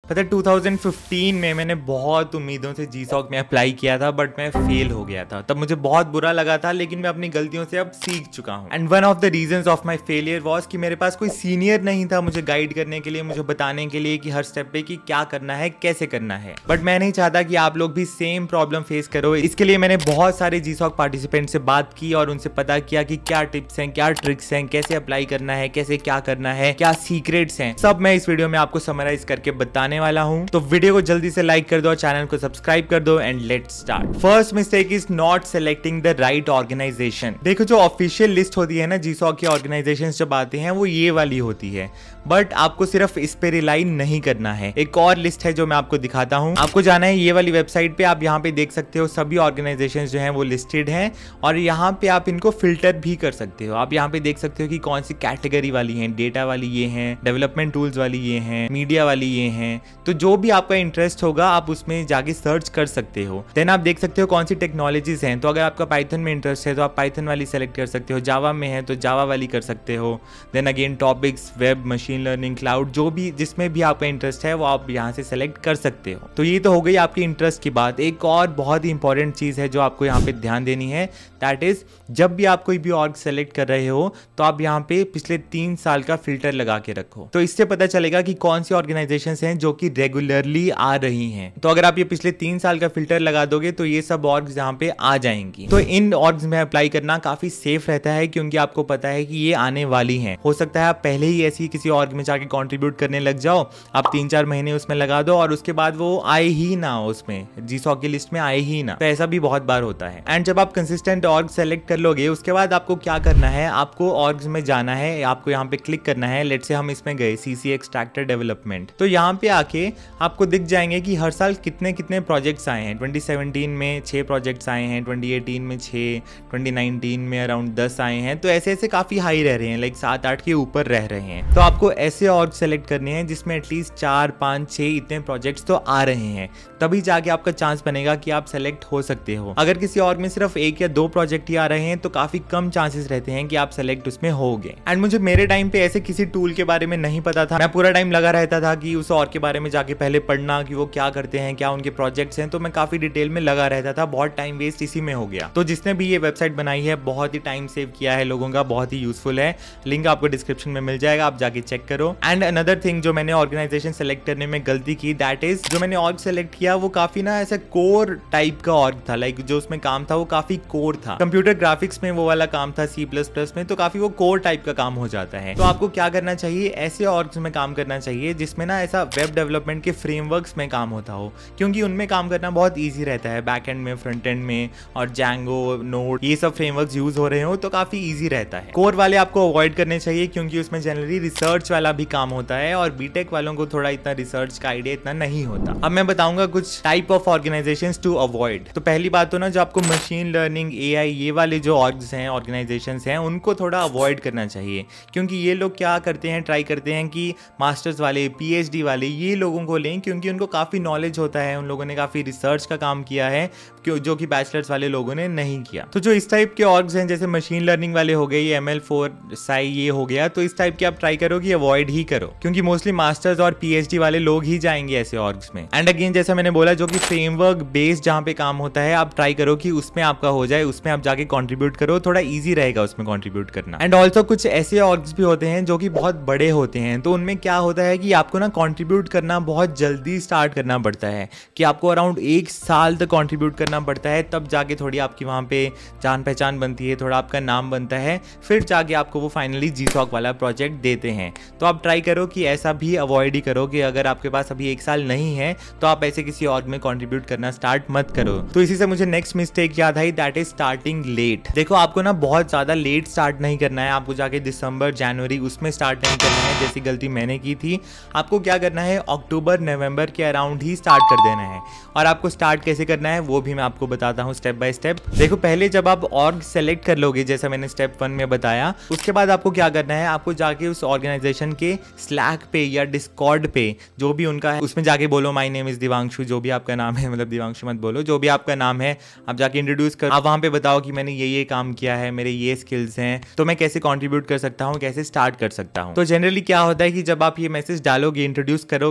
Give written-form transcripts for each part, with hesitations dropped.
पता है 2015 में मैंने बहुत उम्मीदों से GSOC में अप्लाई किया था, बट मैं फेल हो गया था। तब मुझे बहुत बुरा लगा था, लेकिन मैं अपनी गलतियों से अब सीख चुका हूँ। And one of the reasons of my failure was कि मेरे पास कोई सीनियर नहीं था मुझे गाइड करने के लिए, मुझे बताने के लिए कि हर स्टेप पे कि क्या करना है, कैसे करना है। बट मैं नहीं चाहता कि आप लोग भी सेम प्रॉब्लम फेस करो। इसके लिए मैंने बहुत सारे GSOC पार्टिसिपेंट से बात की और उनसे पता किया कि क्या टिप्स हैं, क्या ट्रिक्स हैं, कैसे अप्लाई करना है, कैसे क्या करना है, क्या सीक्रेट्स हैं, सब मैं इस वीडियो में आपको समराइज करके बताने वाला हूं। तो वीडियो को जल्दी से लाइक कर दो, चैनल को सब्सक्राइब कर दो and let's start. First mistake is not selecting the right organisation. देखो जो ऑफिशियल लिस्ट होती है ना GSOC के ऑर्गेनाइजेशंस जब आते हैं वो ये वाली होती है, बट आपको सिर्फ इस पे रिलाई नहीं करना है। एक और लिस्ट है जो मैं आपको दिखाता हूं। आपको जाना है ये वाली वेबसाइट पे, आप यहाँ पे देख सकते हो सभी ऑर्गेनाइजेशंस जो हैं वो लिस्टेड हैं और यहाँ पे आप इनको फिल्टर भी कर सकते हो। आप यहाँ पे देख सकते हो कि कौन सी कैटेगरी वाली हैं, डेटा वाली ये हैं, डेवलपमेंट टूल्स वाली ये हैं, मीडिया वाली ये हैं। तो जो भी आपका इंटरेस्ट होगा आप उसमें जाके सर्च कर सकते हो। देन आप देख सकते हो कौन सी टेक्नोलॉजीज हैं। तो अगर आपका पाइथन में इंटरेस्ट है तो आप पाइथन वाली सेलेक्ट कर सकते हो, जावा में है तो जावा वाली कर सकते हो। Then again topics, web, machine learning, cloud, जो भी जिसमें भी आपका इंटरेस्ट है वो आप यहाँ से सेलेक्ट कर सकते हो। तो ये तो हो गई आपकी इंटरेस्ट की बात। एक और बहुत ही इंपॉर्टेंट चीज है जो आपको यहाँ पे ध्यान देनी है, दैट इज जब भी आप कोई भी ऑर्ग सेलेक्ट कर रहे हो तो आप यहाँ पे पिछले 3 साल का फिल्टर लगा के रखो। तो इससे पता चलेगा कि कौन सी ऑर्गेनाइजेशंस हैं जो कि रेगुलरली आ रही हैं। तो अगर आप ये पिछले 3 साल का फिल्टर लगा दोगे तो ये सब ऑर्ग्स यहाँ पे आ जाएंगी। तो इन ऑर्ग्स में अप्लाई करना काफी सेफ रहता है क्योंकि आपको पता है कि ये आने वाली हैं। हो सकता है आप पहले ही ऐसी किसी ऑर्ग में जाके कंट्रीब्यूट करने लग जाओ, आप 3-4 महीने उसमें लगा दो और उसके बाद वो आए ही ना, उसमें GSOC की लिस्ट में आए ही ना। तो ऐसा भी बहुत बार होता है। एंड जब आप कंसिस्टेंट ऑर्ग सेलेक्ट कर लोगे उसके बाद आपको क्या करना है, आपको ऑर्ग्स में जाना है, आपको यहाँ पे क्लिक करना है। लेट्स से हम इसमें गए CC एक्सट्रैक्टर डेवलपमेंट, तो यहाँ पे आके आपको दिख जाएंगे कि हर साल कितने कितने प्रोजेक्ट्स आए हैं। 2017 में 6 प्रोजेक्ट्स आए हैं, 2018 में 6, 2019 में अराउंड 10 आए हैं। तो ऐसे ऐसे काफी हाई रह रहे हैं, लाइक 7-8 के ऊपर रह रहे हैं। तो आपको ऐसे ऑर्ग सेलेक्ट करने हैं जिसमें एटलीस्ट 4, 5, 6 इतने प्रोजेक्ट्स तो आ रहे हैं, तभी जाके आपका चांस बनेगा कि आप सेलेक्ट हो सकते हो। अगर किसी ऑर्ग में सिर्फ 1 या 2 प्रोजेक्ट ही आ रहे हैं तो काफी कम चांसेस रहते हैं कि आप सेलेक्ट उसमें होगे। एंड मुझे मेरे टाइम पे ऐसे किसी टूल के बारे में नहीं पता था। मैं पूरा टाइम लगा रहता था कि उस ऑर्ग के बारे में जाके पहले पढ़ना कि वो क्या करते हैं, क्या उनके प्रोजेक्ट्स हैं। तो मैं काफी डिटेल में लगा रहता था, बहुत टाइम वेस्ट इसी में हो गया। तो जिसने भी ये वेबसाइट बनाई है बहुत ही टाइम सेव किया है लोगों का, बहुत ही यूजफुल है। लिंक आपको डिस्क्रिप्शन में मिल जाएगा, आप जाके चेक करो। एंड अनदर थिंग जो मैंने ऑर्गेनाइजेशन सेलेक्ट करने में गलती की, दैट इज जो मैंने ऑर्ग सेलेक्ट किया वो काफी ना ऐसा कोर टाइप का ऑर्ग था। लाइक जो उसमें काम था वो काफी कोर था। कंप्यूटर ग्राफिक्स में वो वाला काम था C++ में, तो काफी वो कोर टाइप का काम हो जाता है। तो आपको क्या करना चाहिए, ऐसे ऑर्ग्स में काम करना चाहिए जिसमें ना ऐसा वेब डेवलपमेंट के फ्रेमवर्क्स में काम होता हो, क्योंकि उनमें काम करना बहुत ईजी रहता है। बैक एंड में, फ्रंट एंड में, और Django, नोड, ये सब फ्रेमवर्क्स यूज हो रहे हो तो काफी ईजी रहता है। कोर वाले आपको अवॉइड करने चाहिए क्योंकि उसमें जनरली रिसर्च वाला भी काम होता है और बीटेक वालों को थोड़ा इतना रिसर्च का आइडिया इतना नहीं होता। अब मैं बताऊंगा कुछ type of organisations to avoid. तो पहली बात तो ना जो आपको मशीन लर्निंग, AI, ये वाले जो ऑर्ग्स हैं, ऑर्गेनाइजेशंस हैं, उनको थोड़ा अवॉइड करना चाहिए क्योंकि ये लोग क्या करते हैं, ट्राई करते हैं कि मास्टर्स वाले, PhD वाले ये लोगों को लें क्योंकि उनको काफ़ी नॉलेज होता है, उन लोगों ने काफ़ी रिसर्च का काम किया है जो कि बैचलर्स वाले लोगों ने नहीं किया। तो जो इस टाइप के ऑर्ग्स हैं जैसे मशीन लर्निंग वाले हो गए, ये ML4 साई ये हो गया, तो इस टाइप के आप ट्राई करो कि अवॉइड ही करो क्योंकि मोस्टली मास्टर्स और PhD वाले लोग ही जाएंगे ऐसे ऑर्ग्स में। एंड अगेन जैसा मैंने बोला जो कि फ्रेमवर्क बेस्ड जहाँ पे काम होता है आप ट्राई करो कि उसमें आपका हो जाए, उसमें आप जाके कंट्रीब्यूट करो, थोड़ा इजी रहेगा उसमें कंट्रीब्यूट करना। एंड ऑल्सो कुछ ऐसे ऑर्ग्स भी होते हैं जो कि बहुत बड़े होते हैं, तो उनमें क्या होता है कि आपको ना कंट्रीब्यूट करना बहुत जल्दी स्टार्ट करना पड़ता है कि आपको अराउंड 1 साल तक कंट्रीब्यूट करना पड़ता है, तब जाके थोड़ी आपकी वहाँ पे जान पहचान बनती है, थोड़ा आपका नाम बनता है, फिर जाके आपको वो फाइनली GSOC वाला प्रोजेक्ट देते हैं। तो आप ट्राई करो कि ऐसा भी अवॉइड ही करो कि अगर आपके पास अभी 1 साल नहीं है तो आप ऐसे किसी ऑर्ग में कंट्रीब्यूट करना स्टार्ट मत करो। तो इसी से मुझे नेक्स्ट मिस्टेक याद आई, दैट इज स्टार्टिंग लेट। देखो आपको ना बहुत ज्यादा लेट स्टार्ट नहीं करना है, आपको जाके दिसंबर, जनवरी उसमें स्टार्ट नहीं करना है जैसी गलती मैंने की थी। आपको क्या करना है, अक्टूबर, नवंबर के अराउंड ही स्टार्ट कर देना है। और आपको स्टार्ट कैसे करना है वो भी मैं आपको बताता हूँ स्टेप बाय स्टेप। देखो पहले जब आप ऑर्ग सेलेक्ट कर लोगे जैसा मैंने स्टेप 1 में बताया, उसके बाद आपको क्या करना है, आपको जाके उस ऑर्गेनाइजेशन के स्लैक पे या डिस्कॉर्ड पे जो भी उनका है उसमें जाके बोलो माय नेम इज दिवांशु, जो भी आपका नाम है, मतलब दिवांशु मत बोलो, जो भी आपका नाम है आप जाके इंट्रोड्यूस करो। आप वहाँ पे बताओ कि मैंने ये काम किया है, मेरे ये स्किल्स हैं, तो मैं कैसे कंट्रीब्यूट कर सकता हूँ, कैसे स्टार्ट कर सकता हूँ। तो जनरली क्या होता है कि जब आप ये मैसेज डालोगे, इंट्रोड्यूस करोगे,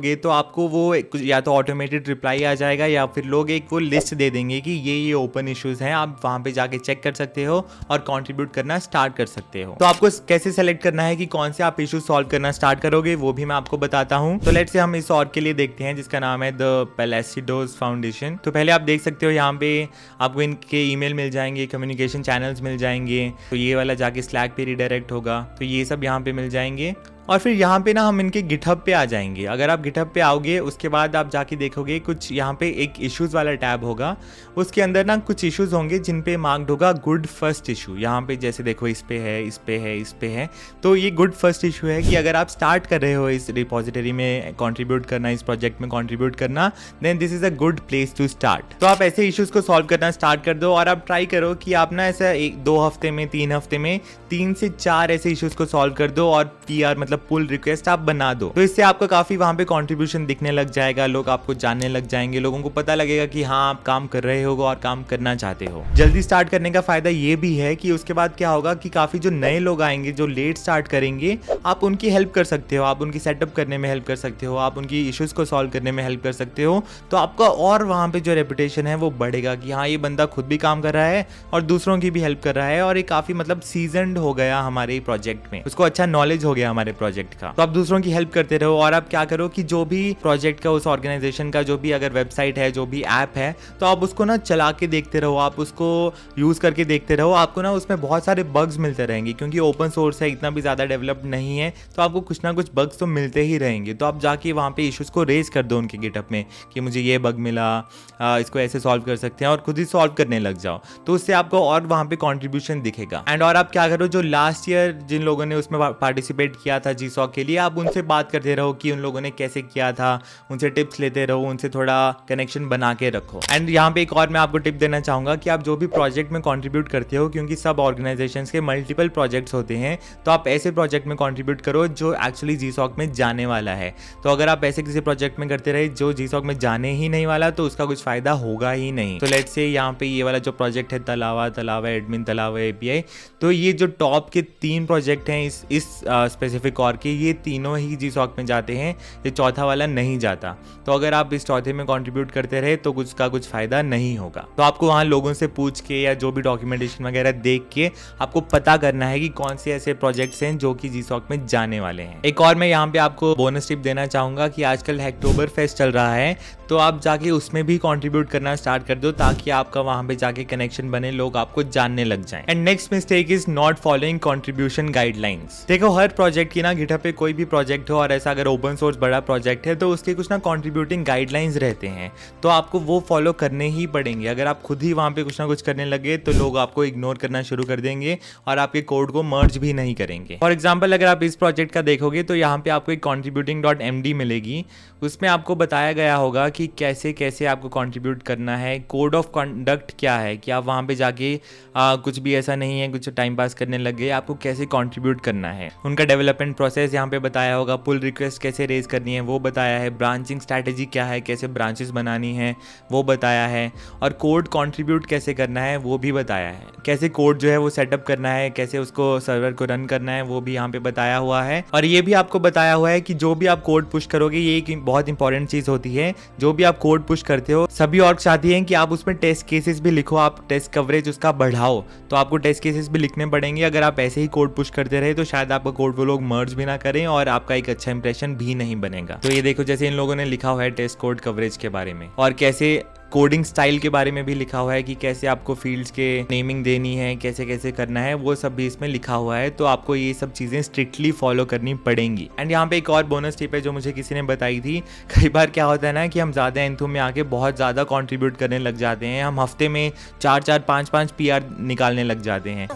करोगे तो आपको वो या तो ऑटोमेटेड रिप्लाई आ जाएगा या फिर लोग एक वो लिस्ट दे देंगे कि ये ओपन इश्यूज हैं, आप वहाँ पे जाके चेक कर सकते हो और कंट्रीब्यूट करना स्टार्ट कर सकते हो। तो आपको कैसे सेलेक्ट करना है कि कौन से आप इश्यूज सॉल्व करना स्टार्ट करोगे वो भी मैं आपको बताता हूँ। तो लेट्स से हम इस ऑर्ग के लिए देखते हैं जिसका नाम है द पेलासिडोस फाउंडेशन। तो पहले आप देख सकते हो यहाँ पे आपको इनके ईमेल मिल जाएंगे, कम्युनिकेशन चैनल्स मिल जाएंगे। तो ये वाला जाके स्लैक पे रिडायरेक्ट होगा, तो ये सब यहाँ पे मिल जाएंगे। और फिर यहाँ पे ना हम इनके गिटहब पे आ जाएंगे। अगर आप गिटहब पे आओगे उसके बाद आप जाके देखोगे कुछ यहाँ पे एक इश्यूज़ वाला टैब होगा, उसके अंदर ना कुछ इश्यूज़ होंगे जिन पे मार्क्ड होगा गुड फर्स्ट इशू। यहाँ पे जैसे देखो इस पे है, इस पे है, इस पे है। तो ये गुड फर्स्ट इशू है कि अगर आप स्टार्ट कर रहे हो इस रिपोजिटरी में कंट्रीब्यूट करना, इस प्रोजेक्ट में कंट्रीब्यूट करना, then this is a good place to start. तो आप ऐसे इश्यूज़ को सॉल्व करना स्टार्ट कर दो और आप ट्राई करो कि आप ना ऐसा 1-2 हफ्ते में 3 हफ्ते में 3 से 4 ऐसे इश्यूज़ को सॉल्व कर दो और PR मतलब पुल रिक्वेस्ट आप बना दो। तो इससे आपका काफी वहां पे कंट्रीब्यूशन दिखने लग जाएगा, लोग आपको जानने लग जाएंगे, लोगों को पता लगेगा कि हाँ आप काम कर रहे हो और काम करना चाहते हो। जल्दी स्टार्ट करने का फायदा ये भी है कि उसके बाद क्या होगा कि काफी जो नए लोग आएंगे जो लेट स्टार्ट करेंगे, आप उनकी हेल्प कर सकते हो, आप उनकी सेटअप करने में हेल्प कर सकते हो, आप उनकी इश्यूज को सॉल्व करने में हेल्प कर सकते हो। तो आपका और वहां पे जो रेपुटेशन है वो बढ़ेगा कि हाँ ये बंदा खुद भी काम कर रहा है और दूसरों की भी हेल्प कर रहा है और ये काफी मतलब सीजनड हो गया हमारे प्रोजेक्ट में, उसको अच्छा नॉलेज हो गया हमारे प्रोजेक्ट का। तो आप दूसरों की हेल्प करते रहो और आप क्या करो कि जो भी प्रोजेक्ट का, उस ऑर्गेनाइजेशन का जो भी अगर वेबसाइट है, जो भी ऐप है, तो आप उसको ना चला के देखते रहो, आप उसको यूज करके देखते रहो। आपको ना उसमें बहुत सारे बग्स मिलते रहेंगे क्योंकि ओपन सोर्स है, इतना भी ज्यादा डेवलप नहीं है, तो आपको कुछ ना कुछ बग्स तो मिलते ही रहेंगे। तो आप जाके वहाँ पे इश्यूज को रेज कर दो उनके गिटहब में कि मुझे ये बग मिला, इसको ऐसे सॉल्व कर सकते हैं और खुद ही सॉल्व करने लग जाओ। तो उससे आपको और वहाँ पे कॉन्ट्रीब्यूशन दिखेगा। एंड और आप क्या करो, जो लास्ट ईयर जिन लोगों ने उसमें पार्टिसिपेट किया था GSOC के लिए, आप उनसे बात करते रहो कि उन लोगों ने कैसे किया था, उनसे टिप्स लेते रहो, उनसे थोड़ा कनेक्शन बना के रखो। एंड यहाँ पे एक और मैं आपको टिप देना चाहूंगा कि आप जो भी प्रोजेक्ट में कंट्रीब्यूट करते हो, क्योंकि सब ऑर्गेनाइजेशंस के मल्टीपल प्रोजेक्ट्स होते हैं, तो आप ऐसे प्रोजेक्ट में कंट्रीब्यूट करो जो एक्चुअली GSOC में जाने वाला है। तो अगर आप ऐसे किसी प्रोजेक्ट में करते रहे जो GSOC में जाने ही नहीं वाला, तो उसका कुछ फायदा होगा ही नहीं। तो लेट्स से यहाँ पे ये वाला जो प्रोजेक्ट है तलावा एडमिन तलावा API, तो ये जो टॉप के 3 प्रोजेक्ट हैं इस स्पेसिफिक ऑर्ग के, ये तीनों ही GSOC में जाते हैं, ये चौथा वाला नहीं जाता। तो अगर आप इस चौथे में कंट्रीब्यूट करते रहे तो कुछ फायदा नहीं होगा। तो आपको वहाँ लोगों से पूछ के या जो भी डॉक्यूमेंटेशन वगैरह देख के आपको पता करना है कि कौन से ऐसे प्रोजेक्ट्स हैं जो कि GSOC में जाने वाले हैं। एक और मैं यहाँ पे आपको बोनस टिप देना चाहूंगा कि आजकल हैकटोबर फेस्ट चल रहा है, तो आप जाके उसमें भी कंट्रीब्यूट करना स्टार्ट कर दो ताकि आपका वहाँ पे जाके कनेक्शन बने, लोग आपको जानने लग जाएं। And next mistake is not following contribution guidelines. देखो हर प्रोजेक्ट की ना, गिटहब पे कोई भी प्रोजेक्ट हो और ऐसा अगर ओपन सोर्स बड़ा प्रोजेक्ट है तो उसके कुछ ना कंट्रीब्यूटिंग गाइडलाइंस रहते हैं, तो आपको वो फॉलो करने ही पड़ेंगे। अगर आप खुद ही वहाँ पे कुछ ना कुछ करने लगे तो लोग आपको इग्नोर करना शुरू कर देंगे और आपके कोड को मर्ज भी नहीं करेंगे। फॉर एग्जाम्पल अगर आप इस प्रोजेक्ट का देखोगे तो यहाँ पे आपको एक contributing.md मिलेगी, उसमें आपको बताया गया होगा कि कैसे कैसे आपको कंट्रीब्यूट करना है, कोड ऑफ कंडक्ट क्या है, कि आप वहाँ पे जाके कुछ भी ऐसा नहीं है कुछ टाइम पास करने लग गए, आपको कैसे कंट्रीब्यूट करना है। उनका डेवलपमेंट प्रोसेस यहाँ पे बताया होगा, पुल रिक्वेस्ट कैसे रेज करनी है वो बताया है, ब्रांचिंग स्ट्रैटेजी क्या है, कैसे ब्रांचेस बनानी है वो बताया है, और कोड कंट्रीब्यूट कैसे करना है वो भी बताया है, कैसे कोड जो है वो सेटअप करना है, कैसे उसको सर्वर को रन करना है वो भी यहाँ पे बताया हुआ है। और ये भी आपको बताया हुआ है कि जो भी आप कोड पुश करोगे, ये एक बहुत इंपॉर्टेंट चीज होती है, जो भी आप कोड पुश करते हो सभी ऑर्ग चाहती हैं कि आप उसमें टेस्ट केसेस भी लिखो, आप टेस्ट कवरेज उसका बढ़ाओ, तो आपको टेस्ट केसेस भी लिखने पड़ेंगे। अगर आप ऐसे ही कोड पुश करते रहे तो शायद आपका कोड वो लोग मर्ज भी ना करें और आपका एक अच्छा इंप्रेशन भी नहीं बनेगा। तो ये देखो जैसे इन लोगों ने लिखा हुआ है टेस्ट कोड कवरेज के बारे में, और कैसे कोडिंग स्टाइल के बारे में भी लिखा हुआ है कि कैसे आपको फील्ड्स के नेमिंग देनी है, कैसे कैसे करना है, वो सब भी इसमें लिखा हुआ है। तो आपको ये सब चीजें स्ट्रिक्टली फॉलो करनी पड़ेंगी। एंड यहाँ पे एक और बोनस टिप है जो मुझे किसी ने बताई थी। कई बार क्या होता है ना कि हम ज्यादा एंथू में आके बहुत ज्यादा कंट्रीब्यूट करने लग जाते हैं, हम हफ्ते में 4-4 5-5 PR निकालने लग जाते हैं।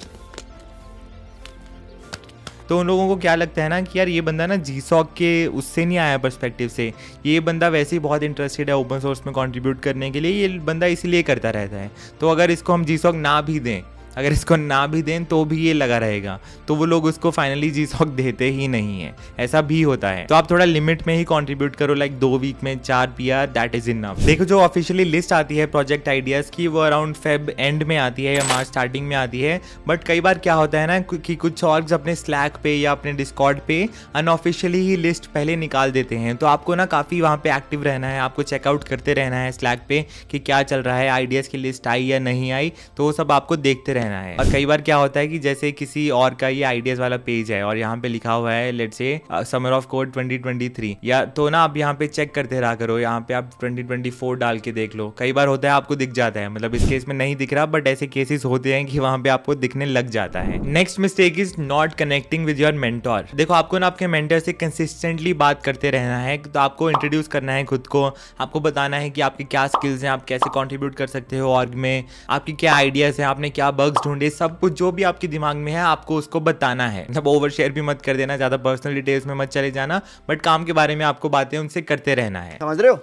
तो उन लोगों को क्या लगता है ना कि यार ये बंदा ना GSOC के उससे नहीं आया पर्सपेक्टिव से, ये बंदा वैसे ही बहुत इंटरेस्टेड है ओपन सोर्स में कंट्रीब्यूट करने के लिए, ये बंदा इसीलिए करता रहता है। तो अगर इसको हम GSOC ना भी दें अगर इसको ना भी दें तो भी ये लगा रहेगा, तो वो लोग उसको फाइनली जीसॉक देते ही नहीं है, ऐसा भी होता है। तो आप थोड़ा लिमिट में ही कंट्रीब्यूट करो, लाइक 2 वीक में 4 PR, दैट इज इनफ। देखो जो ऑफिशियली लिस्ट आती है प्रोजेक्ट आइडियाज की, वो अराउंड फेब एंड में आती है या मार्च स्टार्टिंग में आती है। बट कई बार क्या होता है ना कि कुछ ऑर्ग्स अपने स्लैक पे या अपने डिस्कॉर्ड पे अनऑफिशियली ही लिस्ट पहले निकाल देते हैं। तो आपको ना काफ़ी वहाँ पे एक्टिव रहना है, आपको चेकआउट करते रहना है स्लैक पे कि क्या चल रहा है, आइडियाज़ की लिस्ट आई या नहीं आई, तो वो सब आपको देखते रहना है। और कई बार क्या होता है कि जैसे किसी और का ये आइडियाज़ वाला पेज है और यहाँ पे लिखा हुआ है let's say summer of code 2023, या तो ना आप यहाँ पे चेक करते रहा करो, यहाँ पे आप 2024 डाल के देख लो। कई बार होता है आपको दिख जाता है, मतलब इस केस में नहीं दिख रहा, बट ऐसे केसेस होते हैं कि वहाँ पे आपको दिखने लग जाता है। Next mistake is not connecting with your mentor. देखो आपको ना आपके मेंटर से कंसिस्टेंटली बात करते रहना है, तो आपको इंट्रोड्यूस करना है खुद को, आपको बताना है कि आपकी क्या स्किल्स हैं, आप कैसे कंट्रीब्यूट कर सकते हो ऑर्ग में, आपकी क्या आइडियाज हैं, आपने क्या बग्स ढूंढे, सब कुछ जो भी आपके दिमाग में है आपको उसको बताना है। मतलब ओवर शेयर भी मत कर देना, ज्यादा पर्सनल डिटेल्स में मत चले जाना, बट काम के बारे में आपको बातें उनसे करते रहना है। समझ रहे हो?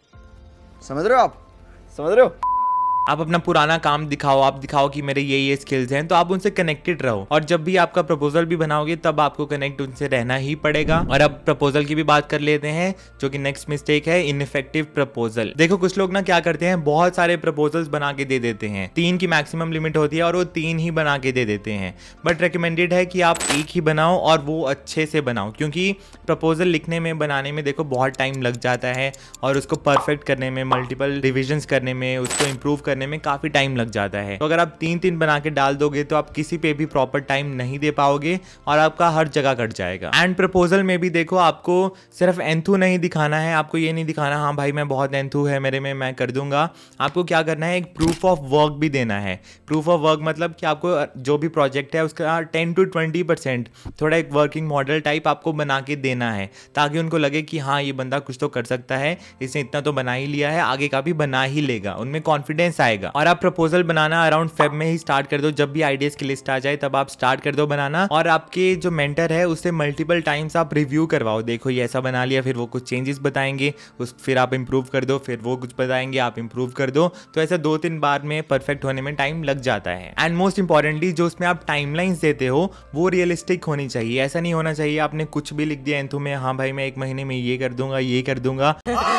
समझ रहे हो? आप समझ रहे हो? आप अपना पुराना काम दिखाओ, आप दिखाओ कि मेरे ये स्किल्स हैं, तो आप उनसे कनेक्टेड रहो। और जब भी आपका प्रपोजल भी बनाओगे तब आपको कनेक्ट उनसे रहना ही पड़ेगा। और अब प्रपोजल की भी बात कर लेते हैं, जो कि नेक्स्ट मिस्टेक है, इनइफेक्टिव प्रपोजल। देखो कुछ लोग ना क्या करते हैं, बहुत सारे प्रपोजल्स बना के दे देते हैं, 3 की मैक्सिमम लिमिट होती है और वो 3 ही बना के दे देते हैं। बट रिकमेंडेड है कि आप एक ही बनाओ और वो अच्छे से बनाओ, क्योंकि प्रपोजल लिखने में, बनाने में देखो बहुत टाइम लग जाता है और उसको परफेक्ट करने में, मल्टीपल रिविजन्स करने में, उसको इम्प्रूव करने में काफी टाइम लग जाता है। तो अगर आप 3 बना के डाल दोगे तो आप किसी पे भी प्रॉपर टाइम नहीं दे पाओगे और आपका हर जगह कट जाएगा। एंड प्रपोजल में भी देखो आपको सिर्फ एंथू नहीं दिखाना है, आपको ये नहीं दिखाना हाँ भाई मैं बहुत एंथू है मेरे में, मैं कर दूंगा। आपको क्या करना है, एक प्रूफ ऑफ वर्क भी देना है। प्रूफ ऑफ वर्क मतलब कि आपको जो भी प्रोजेक्ट है उसका 10 to 20% थोड़ा एक वर्किंग मॉडल टाइप आपको बना के देना है, ताकि उनको लगे कि हाँ ये बंदा कुछ तो कर सकता है, इसने इतना तो बना ही लिया है, आगे का भी बना ही लेगा, उनमें कॉन्फिडेंस आएगा। और आप प्रपोजल बनाना अराउंड फेब में ही स्टार्ट कर दो, जब भी आइडियाज की लिस्ट आ जाए तब आप स्टार्ट कर दो बनाना। और आपके जो मेंटर है उससे मल्टीपल टाइम्स आप रिव्यू करवाओ, देखो ये ऐसा बना लिया, फिर वो कुछ चेंजेस बताएंगे, फिर आप इंप्रूव कर दो, फिर वो कुछ बताएंगे, आप इंप्रूव कर दो। तो ऐसा 2-3 बार में परफेक्ट होने में टाइम लग जाता है। एंड मोस्ट इंपॉर्टेंटली जो उसमें आप टाइमलाइंस देते हो वो रियलिस्टिक होनी चाहिए। ऐसा नहीं होना चाहिए आपने कुछ भी लिख दिया एंथू में, हाँ भाई मैं 1 महीने में ये कर दूंगा, ये कर दूंगा।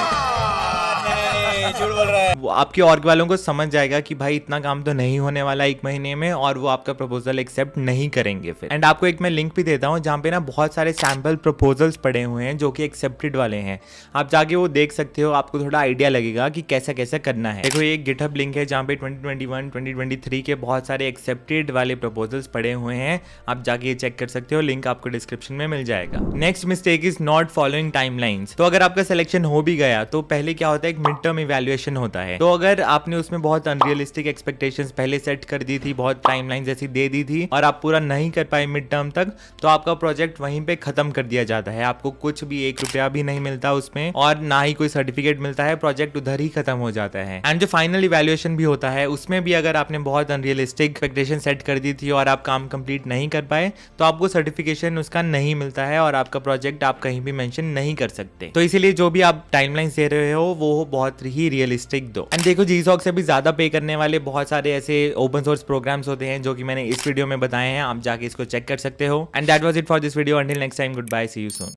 झूठ बोल रहा है। वो आपके ऑर्ग वालों को समझ जाएगा कि भाई इतना काम तो नहीं होने वाला 1 महीने में, और वो आपका प्रपोजल एक्सेप्ट नहीं करेंगे फिर। एंड आपको एक मैं लिंक भी देता हूँ जहाँ पे ना बहुत सारे सैम्पल प्रपोजल्स पड़े हुए हैं जो कि एक्सेप्टेड वाले हैं, आप जाके वो देख सकते हो, आपको थोड़ा आइडिया लगेगा कि कैसा कैसा करना है। देखो ये एक गिटहब लिंक है जहाँ पे 2021, 2023 के बहुत सारे एक्सेप्टेड वाले प्रपोजल्स पड़े हुए हैं, आप जाके ये चेक कर सकते हो, लिंक आपको डिस्क्रिप्शन में मिल जाएगा। Next mistake is not following timelines. तो अगर आपका सिलेक्शन हो भी गया तो पहले क्या होता है, एक मिड टर्म इवैल्यूएशन होता है। तो अगर आपने उसमें बहुत अनरियलिस्टिक एक्सपेक्टेशंस पहले सेट कर दी थी, बहुत टाइमलाइन जैसी दे दी थी और आप पूरा नहीं कर पाए मिड टर्म तक, तो आपका प्रोजेक्ट वहीं पे खत्म कर दिया जाता है। आपको कुछ भी 1 रुपया भी नहीं मिलता उसमें और ना ही कोई सर्टिफिकेट मिलता है, प्रोजेक्ट उधर ही खत्म हो जाता है। एंड जो फाइनल इवैल्यूएशन भी होता है उसमें भी अगर आपने बहुत अनरियलिस्टिक एक्सपेक्टेशन सेट कर दी थी और आप काम कंप्लीट नहीं कर पाए तो आपको सर्टिफिकेशन उसका नहीं मिलता है और आपका प्रोजेक्ट आप कहीं भी मेंशन नहीं कर सकते। तो इसीलिए जो भी आप टाइमलाइंस दे रहे हो वो बहुत ही रियलिस्टिक दो। एंड देखो जीसॉक से भी ज्यादा पे करने वाले बहुत सारे ऐसे ओपन सोर्स प्रोग्राम्स होते हैं जो कि मैंने इस वीडियो में बताए हैं, आप जाके इसको चेक कर सकते हो। And that was it for this video, until next time, good bye, see you soon.